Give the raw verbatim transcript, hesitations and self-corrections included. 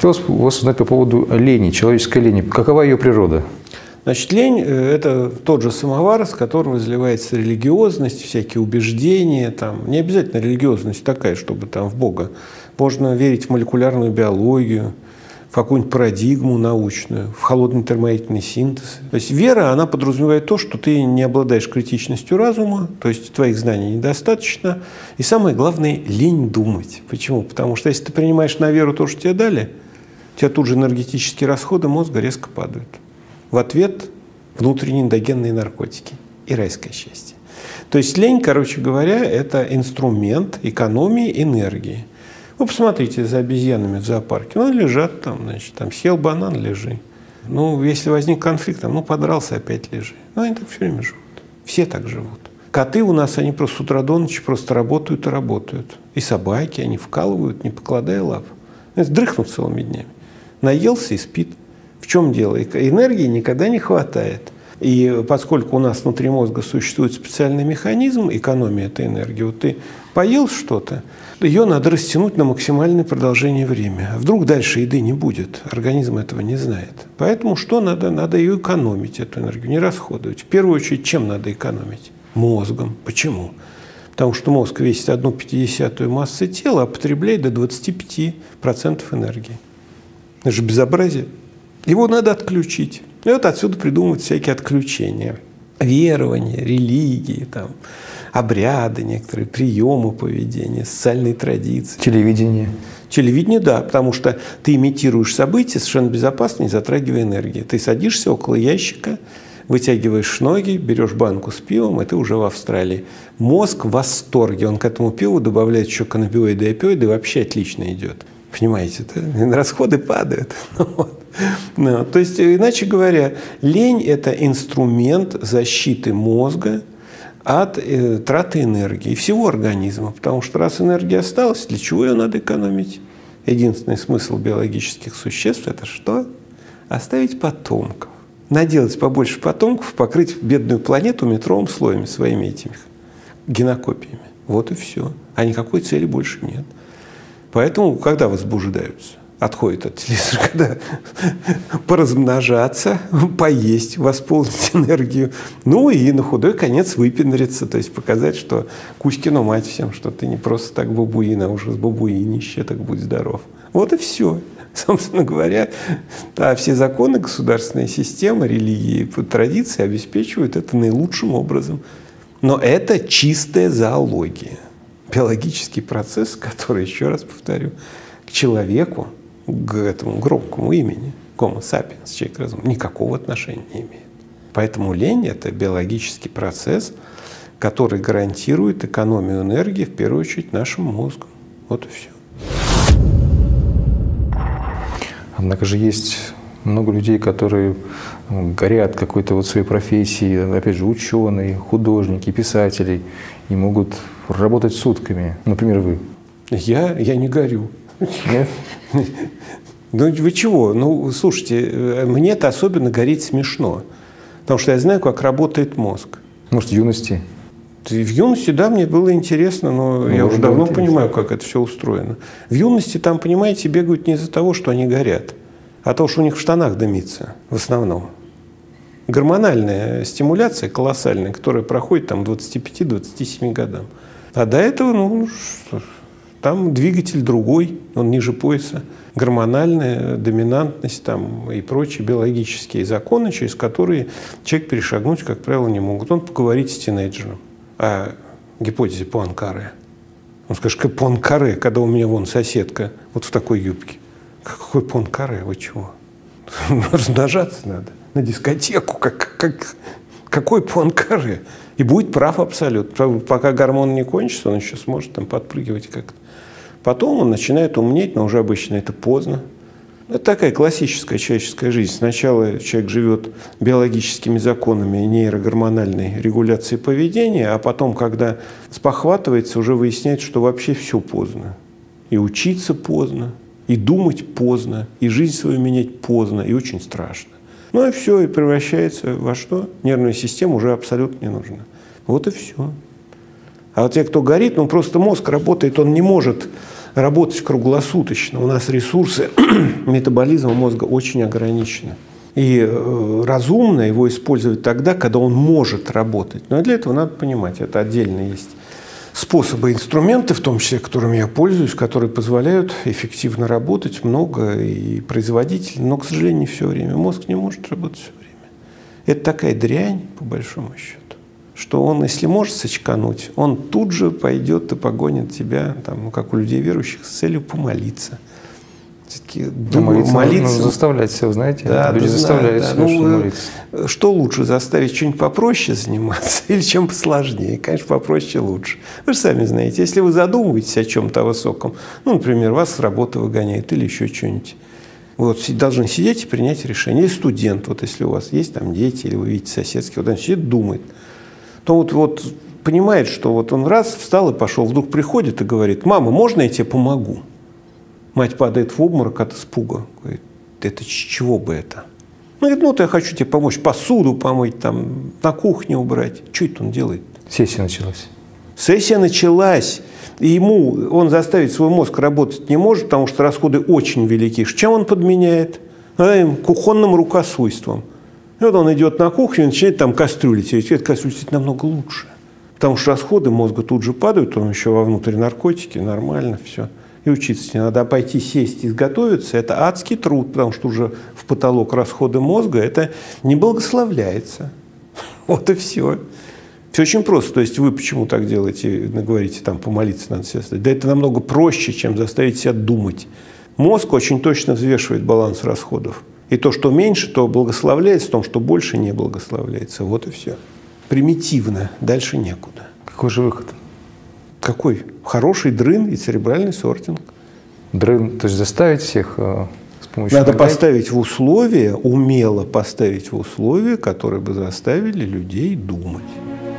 Хотелось бы вас узнать по поводу лени, человеческой лени. Какова ее природа? Значит, лень – это тот же самовар, из которого изливается религиозность, всякие убеждения. Там. Не обязательно религиозность такая, чтобы там в Бога. Можно верить в молекулярную биологию, в какую-нибудь парадигму научную, в холодный термоядерный синтез. То есть вера, она подразумевает то, что ты не обладаешь критичностью разума, то есть твоих знаний недостаточно. И самое главное – лень думать. Почему? Потому что если ты принимаешь на веру то, что тебе дали, у тебя тут же энергетические расходы мозга резко падают. В ответ внутренние эндогенные наркотики и райское счастье. То есть лень, короче говоря, это инструмент экономии энергии. Вы посмотрите за обезьянами в зоопарке. Ну, лежат там, значит, там съел банан, лежи. Ну, если возник конфликт, там, ну, подрался, опять лежи. Ну, они так все время живут. Все так живут. Коты у нас, они просто с утра до ночи просто работают и работают. И собаки, они вкалывают, не покладая лап. Дрыхнут целыми днями. Наелся и спит. В чем дело? Энергии никогда не хватает. И поскольку у нас внутри мозга существует специальный механизм экономии этой энергии, вот ты поел что-то, ее надо растянуть на максимальное продолжение времени. А вдруг дальше еды не будет? Организм этого не знает. Поэтому что надо? Надо ее экономить, эту энергию, не расходовать. В первую очередь, чем надо экономить? Мозгом. Почему? Потому что мозг весит одну пятидесятую массы тела, а потребляет до двадцати пяти процентов энергии. Это же безобразие. Его надо отключить. И вот отсюда придумывают всякие отключения. Верования, религии, там, обряды некоторые, приемы поведения, социальные традиции. Телевидение. Телевидение, да, потому что ты имитируешь события совершенно безопасно, не затрагивая энергии. Ты садишься около ящика, вытягиваешь ноги, берешь банку с пивом, и ты уже в Австралии. Мозг в восторге. Он к этому пиву добавляет еще каннабиоиды и опиоиды, и вообще отлично идет. Понимаете, да? Расходы падают. Вот. Ну, то есть, иначе говоря, лень – это инструмент защиты мозга от э, траты энергии и всего организма. Потому что раз энергия осталась, для чего ее надо экономить? Единственный смысл биологических существ – это что? Оставить потомков. Наделать побольше потомков, покрыть бедную планету метровым слоем своими этими генокопиями. Вот и все. А никакой цели больше нет. Поэтому, когда возбуждаются, отходят от телевизора, когда поразмножаться, поесть, восполнить энергию, ну и на худой конец выпендриться, то есть показать, что Кузькину мать всем, что ты не просто так бабуин, а уже с бабуинище, так будь здоров. Вот и все. Собственно говоря, да, все законы государственной системы, религии, традиции обеспечивают это наилучшим образом. Но это чистая зоология. Биологический процесс, который, еще раз повторю, к человеку, к этому громкому имени, Homo sapiens, человек разум, никакого отношения не имеет. Поэтому лень – это биологический процесс, который гарантирует экономию энергии, в первую очередь, нашим мозгом. Вот и все. Однако же есть много людей, которые горят какой-то вот своей профессией, опять же, ученые, художники, писатели, и могут работать сутками. Например, вы. Я? Я не горю. Нет? Ну, вы чего? Ну, слушайте, мне-то особенно гореть смешно. Потому что я знаю, как работает мозг. Может, в юности? В юности, да, мне было интересно, но ну, я уже давно интересно. понимаю, как это все устроено. В юности там, понимаете, бегают не из-за того, что они горят, а то, что у них в штанах дымится в основном. Гормональная стимуляция колоссальная, которая проходит там двадцати пяти — двадцати семи годам. А до этого, ну, что, там двигатель другой, он ниже пояса. Гормональная доминантность там, и прочие биологические законы, через которые человек перешагнуть, как правило, не могут. Он поговорит с тинейджером о гипотезе Пуанкаре. Он скажет, как Пуанкаре, когда у меня вон соседка вот в такой юбке. Какой Пуанкаре, вы чего? Размножаться надо. На дискотеку, как, как, какой Пуанкаре? И будет прав абсолютно. Пока гормон не кончится, он еще сможет там подпрыгивать как-то. Потом он начинает умнеть, но уже обычно это поздно. Это такая классическая человеческая жизнь. Сначала человек живет биологическими законами нейрогормональной регуляции поведения, а потом, когда спохватывается, уже выясняет, что вообще все поздно. И учиться поздно, и думать поздно, и жизнь свою менять поздно, и очень страшно. Ну и все, и превращается во что? Нервная система уже абсолютно не нужна. Вот и все. А вот те, кто горит, ну просто мозг работает, он не может работать круглосуточно. У нас ресурсы метаболизма мозга очень ограничены. И э, разумно его использовать тогда, когда он может работать. Но для этого надо понимать, это отдельно есть способы, инструменты, в том числе, которыми я пользуюсь, которые позволяют эффективно работать много и производительно, но, к сожалению, не все время. Мозг не может работать все время. Это такая дрянь, по большому счету, что он, если может сочкануть, он тут же пойдет и погонит тебя, там, ну, как у людей верующих, с целью помолиться. Думаю, молиться, молиться. Ну, заставлять себя, знаете, да, люди да, заставляют да, себя, ну, что молиться. Что лучше, заставить что-нибудь попроще заниматься или чем посложнее? Конечно, попроще лучше. Вы же сами знаете, если вы задумываетесь о чем-то высоком, ну, например, вас с работы выгоняют или еще что-нибудь, вы вот должны сидеть и принять решение. Или студент, вот если у вас есть там дети, или вы видите соседский, вот он сидит, думает, то вот, вот понимает, что вот он раз встал и пошел, вдруг приходит и говорит: мама, можно я тебе помогу? Мать падает в обморок от испуга. Говорит: это с чего бы это? Ну, говорит: ну, вот я хочу тебе помочь, посуду помыть, там, на кухне убрать. Что это он делает? Сессия началась. Сессия началась. И ему, он заставить свой мозг работать не может, потому что расходы очень велики. Чем он подменяет? А, кухонным рукосуйством. И вот он идет на кухню и начинает там кастрюли тереть. Эта кастрюля намного лучше. Потому что расходы мозга тут же падают, он еще вовнутрь наркотики, нормально все. И учиться не надо. А пойти сесть и изготовиться – это адский труд, потому что уже в потолок расходы мозга это не благословляется. Вот и все. Все очень просто. То есть вы почему так делаете, говорите, там, помолиться надо себя оставить? Да это намного проще, чем заставить себя думать. Мозг очень точно взвешивает баланс расходов. И то, что меньше, то благословляется, в том, что больше не благословляется. Вот и все. Примитивно. Дальше некуда. Какой же выход? Какой? Хороший дрын и церебральный сортинг. Дрын, то есть заставить всех э, с помощью... Надо онлайн... поставить в условия, умело поставить в условия, которые бы заставили людей думать.